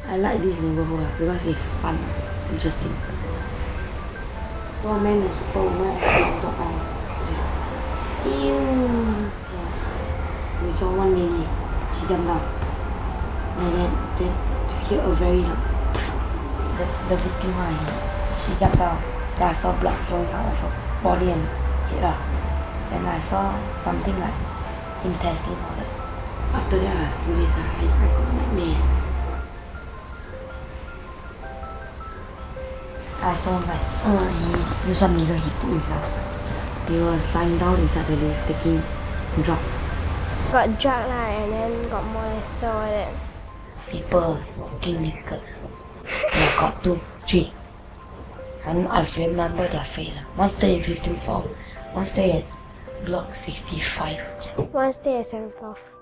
I like this neighbourhood because it's fun, interesting. One man is super dog out. Ew. Yeah. We saw one lady, she jumped out. And then she heard a very loud. The victim one, she jumped out. Then I saw blood flowing out of her body and head. Then I saw something like intestine or that. After that, a few days, I got nightmare. I saw like he used some needle he put himself. He was lying down inside the lift taking drug. Got drug and then got molested all that. People walking naked. Yeah, got 2, 3. And I remember their face. One stay in 15th floor, one stay at block 65. One stay at 7th floor.